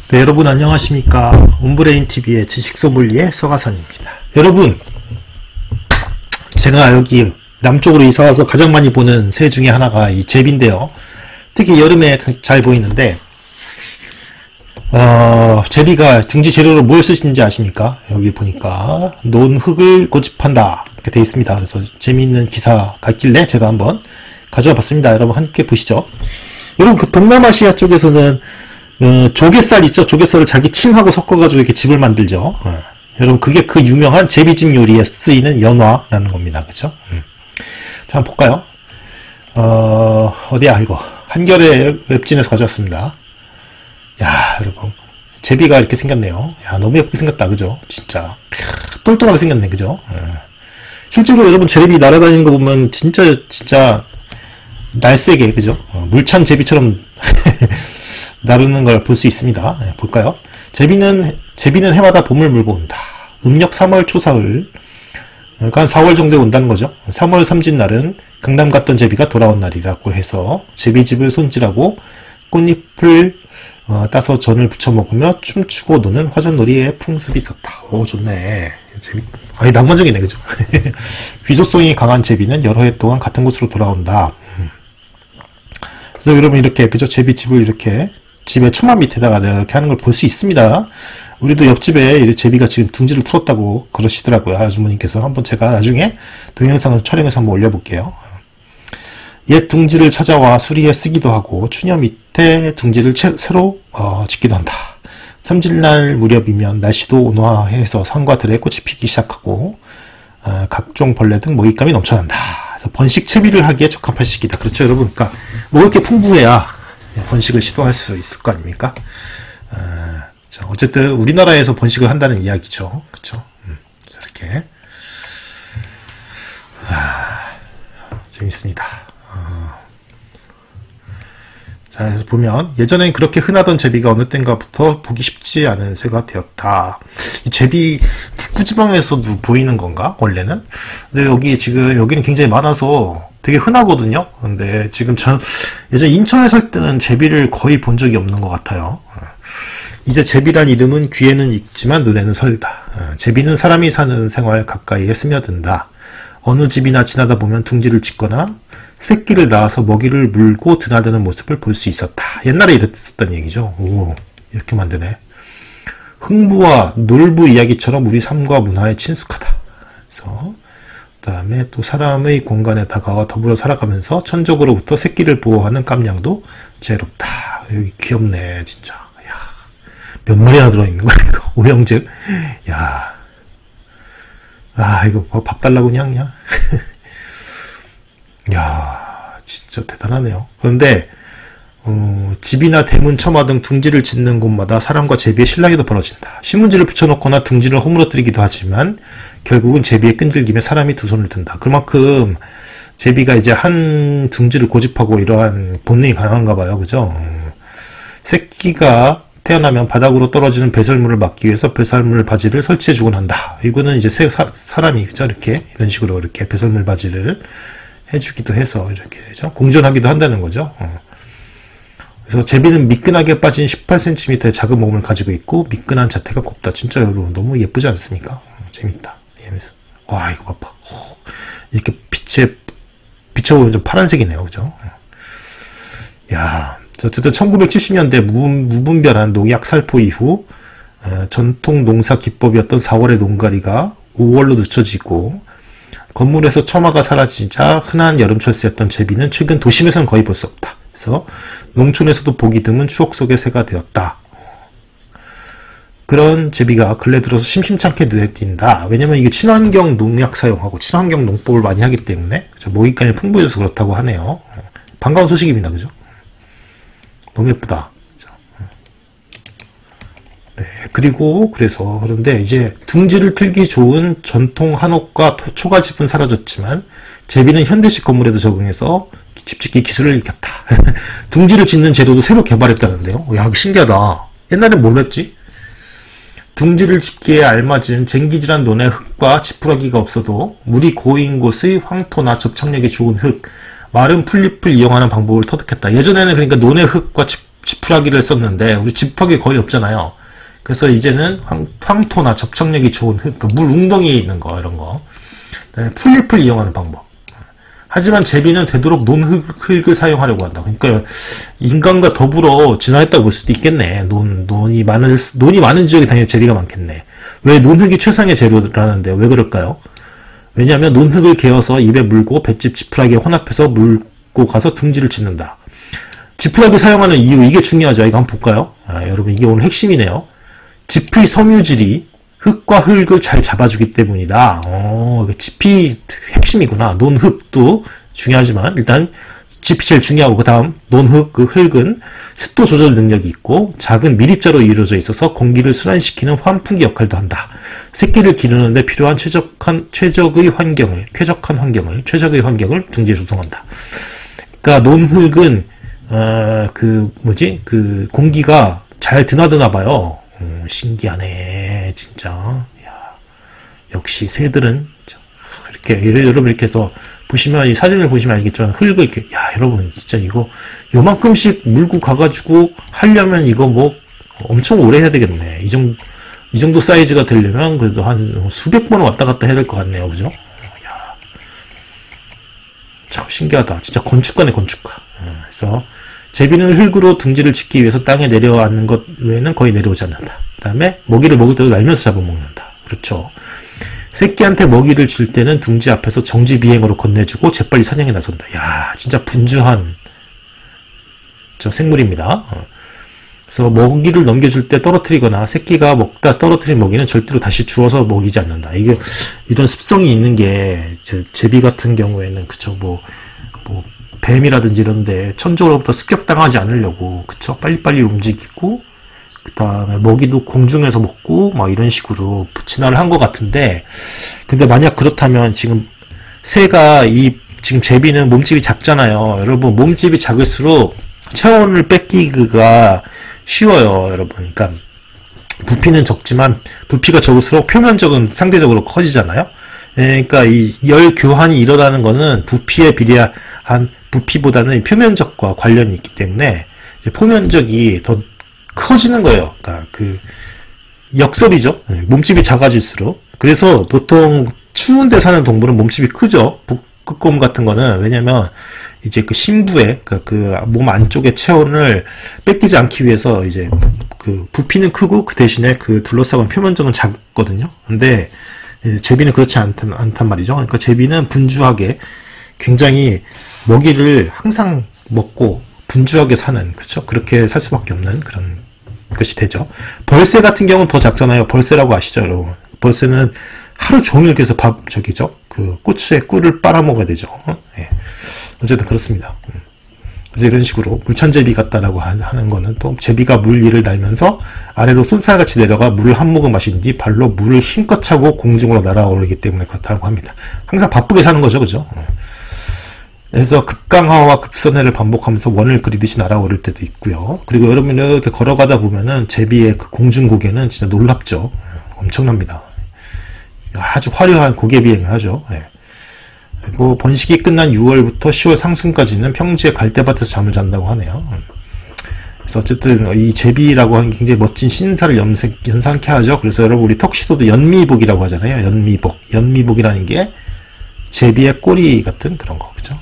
네, 여러분 안녕하십니까. 온브레인TV의 지식소믈리의 서가선입니다. 여러분, 제가 여기 남쪽으로 이사와서 가장 많이 보는 새 중에 하나가 이 제비인데요. 특히 여름에 잘 보이는데 제비가 둥지 재료로 뭘 쓰시는지 아십니까? 여기 보니까 논 흙을 고집한다 이렇게 되어 있습니다. 그래서 재미있는 기사가 있길래 제가 한번 가져와 봤습니다. 여러분 함께 보시죠. 여러분, 그 동남아시아 쪽에서는 조갯살 있죠? 조갯살을 자기 침하고 섞어가지고 이렇게 집을 만들죠. 여러분, 그게 그 유명한 제비집 요리에 쓰이는 연화라는 겁니다. 그쵸? 자, 한번 볼까요? 어디야, 이거. 한겨레 웹진에서 가져왔습니다. 야, 여러분. 제비가 이렇게 생겼네요. 야, 너무 예쁘게 생겼다. 그죠? 진짜. 똘똘하게 생겼네. 그죠? 실제로 여러분, 제비 날아다니는 거 보면 진짜, 날쌔게, 그죠? 물찬 제비처럼 나르는 걸 볼 수 있습니다. 볼까요? 제비는 해마다 봄을 물고 온다. 음력 3월 초사흘, 그러니까 한 4월 정도에 온다는 거죠. 3월 삼진날은 강남 갔던 제비가 돌아온 날이라고 해서 제비집을 손질하고 꽃잎을 따서 전을 부쳐 먹으며 춤추고 노는 화전놀이의 풍습이 있었다. 오, 좋네. 아니, 낭만적이네, 그죠? 귀소성이 강한 제비는 여러 해 동안 같은 곳으로 돌아온다. 그래서 여러분, 이렇게, 그죠? 제비집을 이렇게 집의 천막 밑에다가 이렇게 하는 걸 볼 수 있습니다. 우리도 옆집에 제비가 지금 둥지를 틀었다고 그러시더라고요. 아주머니께서. 한번 제가 나중에 동영상을 촬영해서 한번 올려볼게요. 옛 둥지를 찾아와 수리해 쓰기도 하고 추녀 밑에 둥지를 새로 짓기도 한다. 삼질날 무렵이면 날씨도 온화해서 산과 들에 꽃이 피기 시작하고 각종 벌레 등 먹잇감이 넘쳐난다. 그래서 번식 채비를 하기에 적합한 시기다. 그렇죠, 여러분? 그러니까 먹을 게 풍부해야 번식을 시도할 수 있을 거 아닙니까? 어쨌든 우리나라에서 번식을 한다는 이야기죠. 그렇죠? 이렇게 재밌습니다. 자, 그래서 보면 예전엔 그렇게 흔하던 제비가 어느 땐가부터 보기 쉽지 않은 새가 되었다. 이 제비 북부지방에서도 보이는 건가? 원래는? 근데 여기는 굉장히 많아서 되게 흔하거든요. 근데 지금 예전 인천에 살 때는 제비를 거의 본 적이 없는 것 같아요. 이제 제비란 이름은 귀에는 익지만 눈에는 설다. 제비는 사람이 사는 생활 가까이에 스며든다. 어느 집이나 지나다 보면 둥지를 짓거나 새끼를 낳아서 먹이를 물고 드나드는 모습을 볼 수 있었다. 옛날에 이랬었던 얘기죠. 오, 이렇게 만드네. 흥부와 놀부 이야기처럼 우리 삶과 문화에 친숙하다. 그래서 그 다음에 또 사람의 공간에 다가와 더불어 살아가면서 천적으로부터 새끼를 보호하는 깜냥도 지혜롭다. 여기 귀엽네, 진짜. 야, 몇 마리나 들어있는 거야, 이거. 오형제. 야. 이거 밥 달라고 그냥. 야, 진짜 대단하네요. 그런데, 집이나 대문, 처마 등 둥지를 짓는 곳마다 사람과 제비의 실랑이도 벌어진다. 신문지를 붙여놓거나 둥지를 허물어뜨리기도 하지만 결국은 제비의 끈질김에 사람이 두 손을 든다. 그만큼 제비가 이제 한 둥지를 고집하고 이러한 본능이 강한가 봐요. 그죠? 새끼가 태어나면 바닥으로 떨어지는 배설물을 막기 위해서 배설물 바지를 설치해주곤 한다. 이거는 이제 사람이, 그죠? 이런 식으로 이렇게 배설물 바지를 해주기도 해서 이렇게, 그죠? 공존하기도 한다는 거죠. 그래서 제비는 미끈하게 빠진 18cm의 작은 몸을 가지고 있고 미끈한 자태가 곱다. 진짜 여러분 너무 예쁘지 않습니까? 재밌다. 와, 이거 봐봐. 이렇게 비춰보면 좀 파란색이네요. 그죠? 야, 어쨌든 1970년대 무분별한 농약 살포 이후 전통 농사 기법이었던 4월의 농가리가 5월로 늦춰지고 건물에서 처마가 사라지자 흔한 여름철새였던 제비는 최근 도심에서는 거의 볼 수 없다. 그래서 농촌에서도 보기 드문 추억 속의 새가 되었다. 그런 제비가 근래 들어서 심심찮게 눈에 띈다. 왜냐면 이게 친환경 농약 사용하고 친환경 농법을 많이 하기 때문에 먹잇감이 풍부해져서 그렇다고 하네요. 반가운 소식입니다. 그죠? 너무 예쁘다. 네, 그런데 이제 둥지를 틀기 좋은 전통 한옥과 초가집은 사라졌지만 제비는 현대식 건물에도 적응해서 집짓기 기술을 익혔다. 둥지를 짓는 재료도 새로 개발했다는데요. 야, 신기하다. 옛날엔 몰랐지? 둥지를 짓기에 알맞은 쟁기질한 논의 흙과 지푸라기가 없어도 물이 고인 곳의 황토나 접착력이 좋은 흙, 마른 풀잎을 이용하는 방법을 터득했다. 예전에는 그러니까 논의 흙과 지푸라기를 썼는데 우리 지푸라기 거의 없잖아요. 그래서 이제는 황토나 접착력이 좋은 흙, 물 웅덩이에 있는 거 이런 거. 풀잎을 이용하는 방법. 하지만 제비는 되도록 논흙을 사용하려고 한다. 그러니까 인간과 더불어 진화했다고 볼 수도 있겠네. 논이 많은 지역에 당연히 제비가 많겠네. 왜 논흙이 최상의 재료라는데 왜 그럴까요? 왜냐하면 논흙을 개어서 입에 물고 볏짚 지푸라기에 혼합해서 물고 가서 둥지를 짓는다. 지푸라기 사용하는 이유, 이게 중요하죠. 이거 한번 볼까요? 여러분 이게 오늘 핵심이네요. 지푸의 섬유질이 흙과 흙을 잘 잡아주기 때문이다. 지피 핵심이구나. 논흙도 중요하지만 일단 지피 제일 중요하고 그 다음 논흙, 그 흙은 습도 조절 능력이 있고 작은 밀입자로 이루어져 있어서 공기를 순환시키는 환풍기 역할도 한다. 새끼를 기르는데 필요한 최적의 환경을 둥지에 조성한다. 그러니까 논흙은 공기가 잘 드나드나 봐요. 신기하네, 진짜. 야, 역시 새들은 이렇게 여러분 이렇게 해서 보시면 이 사진을 보시면 알겠지만 흙을 이렇게 여러분 진짜 이거 요만큼씩 물고 가가지고 하려면 이거 뭐 엄청 오래 해야 되겠네. 이 정도 사이즈가 되려면 그래도 한 수백 번 왔다 갔다 해야 될 것 같네요, 그죠? 야, 참 신기하다. 진짜 건축가네, 건축가. 그래서 제비는 흙으로 둥지를 짓기 위해서 땅에 내려앉는 것 외에는 거의 내려오지 않는다. 그 다음에 먹이를 먹을 때도 날면서 잡아먹는다. 그렇죠. 새끼한테 먹이를 줄 때는 둥지 앞에서 정지비행으로 건네주고 재빨리 사냥에 나선다. 야, 진짜 분주한 생물입니다. 그래서 먹이를 넘겨줄 때 떨어뜨리거나 새끼가 먹다 떨어뜨린 먹이는 절대로 다시 주워서 먹이지 않는다. 이게 이런 습성이 있는 게 제비 같은 경우에는 그쵸 뱀이라든지 이런데 천적으로부터 습격당하지 않으려고 그쵸 빨리빨리 움직이고 그 다음에 먹이도 공중에서 먹고 막 이런 식으로 진화를 한 것 같은데, 근데 만약 그렇다면 지금 새가 지금 제비는 몸집이 작잖아요. 여러분 몸집이 작을수록 체온을 뺏기기가 쉬워요, 여러분. 그러니까 부피는 적지만 부피가 적을수록 표면적은 상대적으로 커지잖아요. 그러니까 이 열 교환이 일어나는 거는 부피에 비례한 부피보다는 표면적과 관련이 있기 때문에 표면적이 더 커지는 거예요. 그러니까 그 역설이죠. 몸집이 작아질수록. 그래서 보통 추운 데 사는 동물은 몸집이 크죠. 북극곰 같은 거는. 왜냐면 이제 그 심부에 그 몸 안쪽의 체온을 뺏기지 않기 위해서 이제 그 부피는 크고 그 대신에 그 둘러싸은 표면적은 작거든요. 근데 제비는 그렇지 않단 말이죠. 그러니까 제비는 분주하게 굉장히 먹이를 항상 먹고 분주하게 사는, 그쵸? 그렇게 살 수밖에 없는 그런 것이 되죠. 벌새 같은 경우는 더 작잖아요. 벌새라고 아시죠, 여러분? 벌새는 하루 종일 계속 그 꼬치에 꿀을 빨아먹어야 되죠. 네. 어쨌든 그렇습니다. 그래서 이런 식으로 물찬제비 같다라고 하는 거는 또 제비가 물 위를 날면서 아래로 쏜살같이 내려가 물을 한 모금 마신 뒤 발로 물을 힘껏 차고 공중으로 날아오르기 때문에 그렇다고 합니다. 항상 바쁘게 사는 거죠, 그죠? 그래서 급강하와 급선회를 반복하면서 원을 그리듯이 날아오를 때도 있고요. 그리고 여러분 이렇게 걸어가다 보면은 제비의 그 공중 고개는 진짜 놀랍죠. 엄청납니다. 아주 화려한 고개 비행을 하죠. 그리고 번식이 끝난 6월부터 10월 상순까지는 평지의 갈대밭에서 잠을 잔다고 하네요. 그래서 어쨌든 이 제비라고 하는 게 굉장히 멋진 신사를 연상케 하죠. 그래서 여러분 우리 턱시도도 연미복이라고 하잖아요. 연미복. 연미복이라는 게 제비의 꼬리 같은 그런 거, 그죠?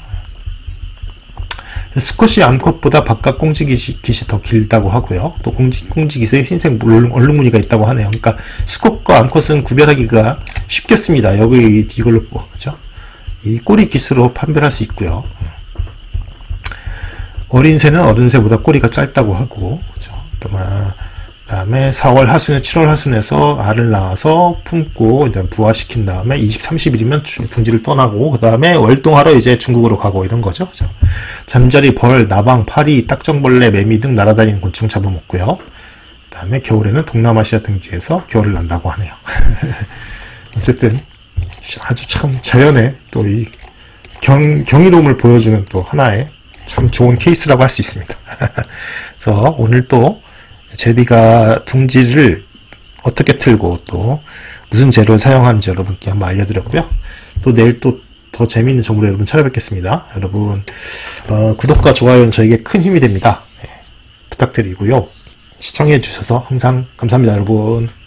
수컷이 암컷보다 바깥 꽁지깃이 더 길다고 하고요. 또 꽁지깃에 흰색 얼룩무늬가 있다고 하네요. 그러니까 수컷과 암컷은 구별하기가 쉽겠습니다. 여기 이걸로 그죠? 이 꼬리 깃으로 판별할 수 있고요. 어린 새는 어른 새보다 꼬리가 짧다고 하고, 그죠? 그다음에 4월 하순에 7월 하순에서 알을 낳아서 품고 이제 부화시킨 다음에 30일이면 둥지를 떠나고 그 다음에 월동하러 이제 중국으로 가고 이런 거죠. 그죠? 잠자리, 벌, 나방, 파리, 딱정벌레, 매미 등 날아다니는 곤충 잡아먹고요. 그 다음에 겨울에는 동남아시아 등지에서 겨울을 난다고 하네요. 어쨌든 아주 참 자연의 또 이 경이로움을 보여주는 또 하나의 참 좋은 케이스라고 할 수 있습니다. 그래서 오늘 또 제비가 둥지를 어떻게 틀고 또 무슨 재료를 사용하는지 여러분께 한번 알려드렸고요. 또 내일 또 더 재미있는 정보로 여러분 찾아뵙겠습니다. 여러분 구독과 좋아요는 저에게 큰 힘이 됩니다. 부탁드리고요. 시청해 주셔서 항상 감사합니다, 여러분.